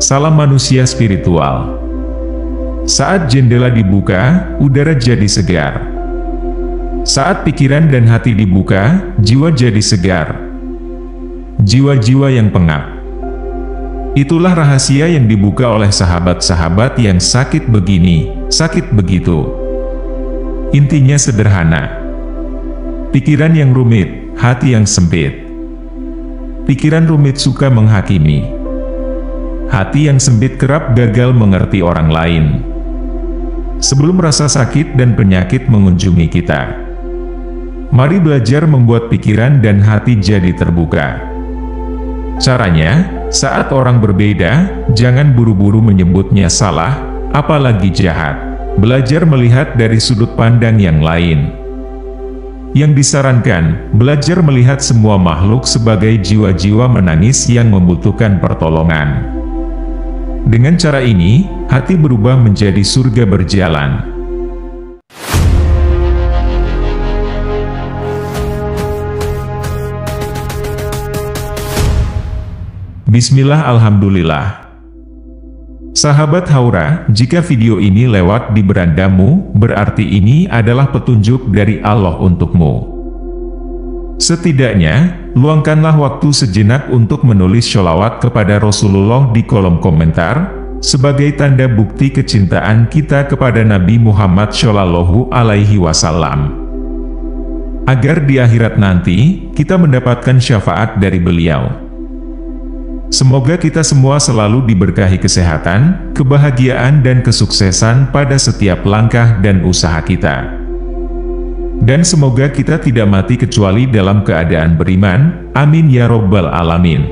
Salam manusia spiritual. Saat jendela dibuka, udara jadi segar. Saat pikiran dan hati dibuka, jiwa jadi segar. Jiwa-jiwa yang pengap. Itulah rahasia yang dibuka oleh sahabat-sahabat yang sakit begini, sakit begitu. Intinya sederhana. Pikiran yang rumit, hati yang sempit. Pikiran rumit suka menghakimi. Hati yang sempit kerap gagal mengerti orang lain. Sebelum rasa sakit dan penyakit mengunjungi kita, mari belajar membuat pikiran dan hati jadi terbuka. Caranya, saat orang berbeda, jangan buru-buru menyebutnya salah, apalagi jahat. Belajar melihat dari sudut pandang yang lain. Yang disarankan, belajar melihat semua makhluk sebagai jiwa-jiwa menangis yang membutuhkan pertolongan. Dengan cara ini, hati berubah menjadi surga berjalan. Bismillah, alhamdulillah. Sahabat Haura, jika video ini lewat di berandamu, berarti ini adalah petunjuk dari Allah untukmu. Setidaknya, luangkanlah waktu sejenak untuk menulis sholawat kepada Rasulullah di kolom komentar, sebagai tanda bukti kecintaan kita kepada Nabi Muhammad Shallallahu Alaihi Wasallam. Agar di akhirat nanti, kita mendapatkan syafaat dari beliau. Semoga kita semua selalu diberkahi kesehatan, kebahagiaan dan kesuksesan pada setiap langkah dan usaha kita. Dan semoga kita tidak mati kecuali dalam keadaan beriman, amin ya robbal alamin.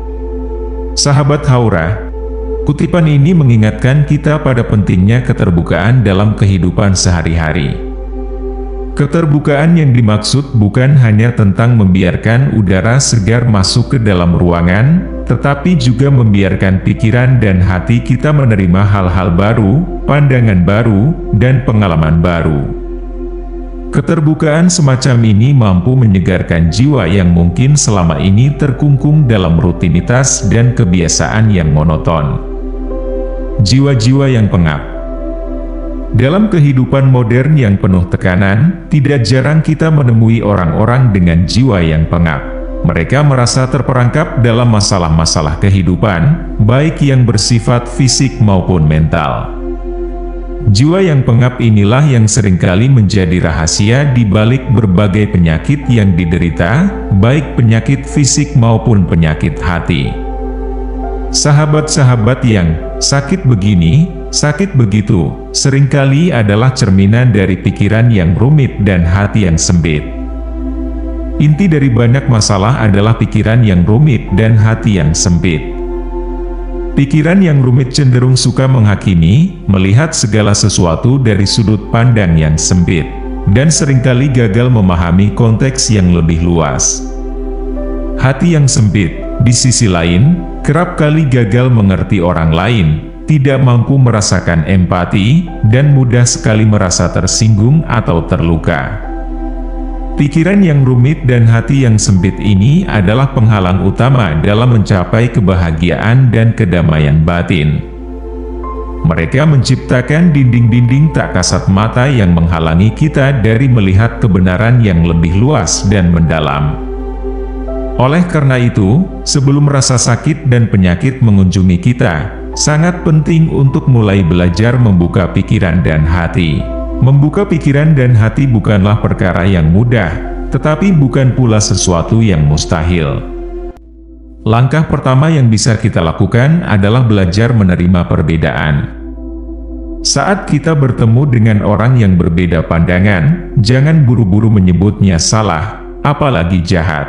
Sahabat Haura, kutipan ini mengingatkan kita pada pentingnya keterbukaan dalam kehidupan sehari-hari. Keterbukaan yang dimaksud bukan hanya tentang membiarkan udara segar masuk ke dalam ruangan, tetapi juga membiarkan pikiran dan hati kita menerima hal-hal baru, pandangan baru, dan pengalaman baru. Keterbukaan semacam ini mampu menyegarkan jiwa yang mungkin selama ini terkungkung dalam rutinitas dan kebiasaan yang monoton. Jiwa-jiwa yang pengap. Dalam kehidupan modern yang penuh tekanan, tidak jarang kita menemui orang-orang dengan jiwa yang pengap. Mereka merasa terperangkap dalam masalah-masalah kehidupan, baik yang bersifat fisik maupun mental. Jiwa yang pengap inilah yang seringkali menjadi rahasia di balik berbagai penyakit yang diderita, baik penyakit fisik maupun penyakit hati. Sahabat-sahabat yang sakit begini, sakit begitu, seringkali adalah cerminan dari pikiran yang rumit dan hati yang sempit. Inti dari banyak masalah adalah pikiran yang rumit dan hati yang sempit. Pikiran yang rumit cenderung suka menghakimi, melihat segala sesuatu dari sudut pandang yang sempit, dan seringkali gagal memahami konteks yang lebih luas. Hati yang sempit, di sisi lain, kerap kali gagal mengerti orang lain, tidak mampu merasakan empati, dan mudah sekali merasa tersinggung atau terluka. Pikiran yang rumit dan hati yang sempit ini adalah penghalang utama dalam mencapai kebahagiaan dan kedamaian batin. Mereka menciptakan dinding-dinding tak kasat mata yang menghalangi kita dari melihat kebenaran yang lebih luas dan mendalam. Oleh karena itu, sebelum rasa sakit dan penyakit mengunjungi kita, sangat penting untuk mulai belajar membuka pikiran dan hati. Membuka pikiran dan hati bukanlah perkara yang mudah, tetapi bukan pula sesuatu yang mustahil. Langkah pertama yang bisa kita lakukan adalah belajar menerima perbedaan. Saat kita bertemu dengan orang yang berbeda pandangan, jangan buru-buru menyebutnya salah, apalagi jahat.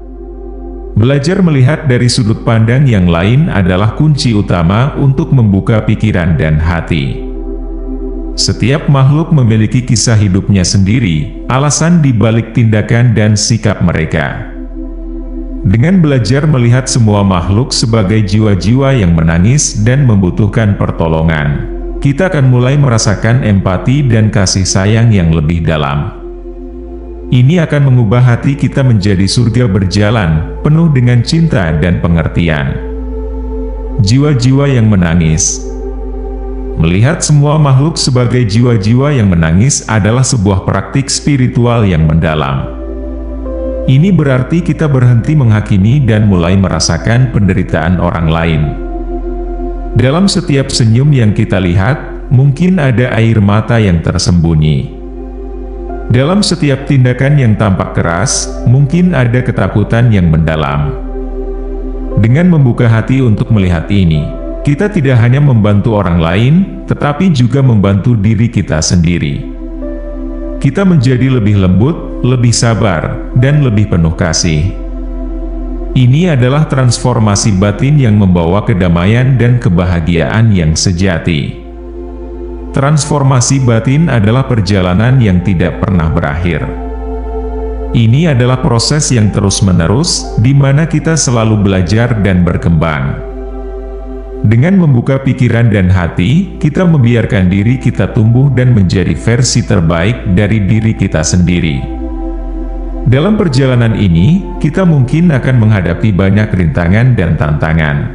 Belajar melihat dari sudut pandang yang lain adalah kunci utama untuk membuka pikiran dan hati. Setiap makhluk memiliki kisah hidupnya sendiri, alasan di balik tindakan dan sikap mereka. Dengan belajar melihat semua makhluk sebagai jiwa-jiwa yang menangis dan membutuhkan pertolongan, kita akan mulai merasakan empati dan kasih sayang yang lebih dalam. Ini akan mengubah hati kita menjadi surga berjalan, penuh dengan cinta dan pengertian. jiwa-jiwa yang menangis. Melihat semua makhluk sebagai jiwa-jiwa yang menangis adalah sebuah praktik spiritual yang mendalam. Ini berarti kita berhenti menghakimi dan mulai merasakan penderitaan orang lain. Dalam setiap senyum yang kita lihat, mungkin ada air mata yang tersembunyi. Dalam setiap tindakan yang tampak keras, mungkin ada ketakutan yang mendalam. Dengan membuka hati untuk melihat ini, kita tidak hanya membantu orang lain, tetapi juga membantu diri kita sendiri. Kita menjadi lebih lembut, lebih sabar, dan lebih penuh kasih. Ini adalah transformasi batin yang membawa kedamaian dan kebahagiaan yang sejati. Transformasi batin adalah perjalanan yang tidak pernah berakhir. Ini adalah proses yang terus-menerus, di mana kita selalu belajar dan berkembang. Dengan membuka pikiran dan hati, kita membiarkan diri kita tumbuh dan menjadi versi terbaik dari diri kita sendiri. Dalam perjalanan ini, kita mungkin akan menghadapi banyak rintangan dan tantangan.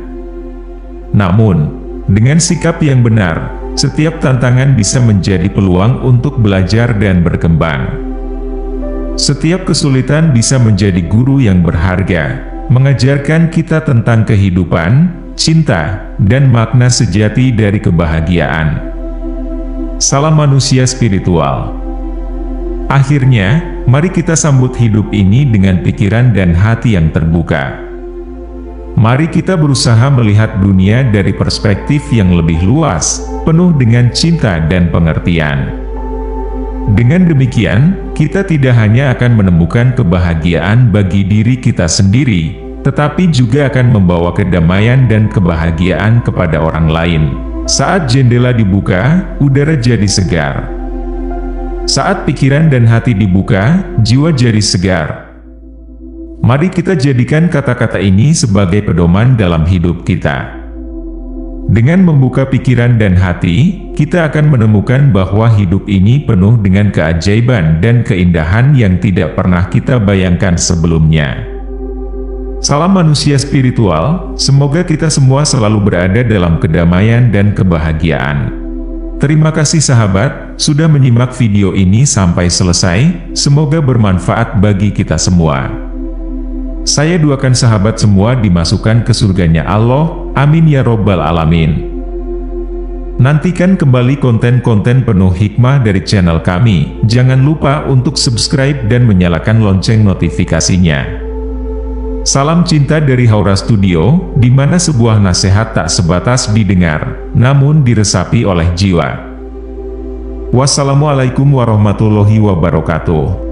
Namun, dengan sikap yang benar, setiap tantangan bisa menjadi peluang untuk belajar dan berkembang. Setiap kesulitan bisa menjadi guru yang berharga, mengajarkan kita tentang kehidupan, cinta, dan makna sejati dari kebahagiaan. Salam manusia spiritual. Akhirnya, mari kita sambut hidup ini dengan pikiran dan hati yang terbuka. Mari kita berusaha melihat dunia dari perspektif yang lebih luas, penuh dengan cinta dan pengertian. Dengan demikian, kita tidak hanya akan menemukan kebahagiaan bagi diri kita sendiri, tetapi juga akan membawa kedamaian dan kebahagiaan kepada orang lain. Saat jendela dibuka, udara jadi segar. Saat pikiran dan hati dibuka, jiwa jadi segar. Mari kita jadikan kata-kata ini sebagai pedoman dalam hidup kita. Dengan membuka pikiran dan hati, kita akan menemukan bahwa hidup ini penuh dengan keajaiban dan keindahan yang tidak pernah kita bayangkan sebelumnya. Salam manusia spiritual, semoga kita semua selalu berada dalam kedamaian dan kebahagiaan. Terima kasih sahabat, sudah menyimak video ini sampai selesai, semoga bermanfaat bagi kita semua. Saya doakan sahabat semua dimasukkan ke surganya Allah, amin ya robbal alamin. Nantikan kembali konten-konten penuh hikmah dari channel kami, jangan lupa untuk subscribe dan menyalakan lonceng notifikasinya. Salam cinta dari Haura Studio, di mana sebuah nasihat tak sebatas didengar, namun diresapi oleh jiwa. Wassalamualaikum warahmatullahi wabarakatuh.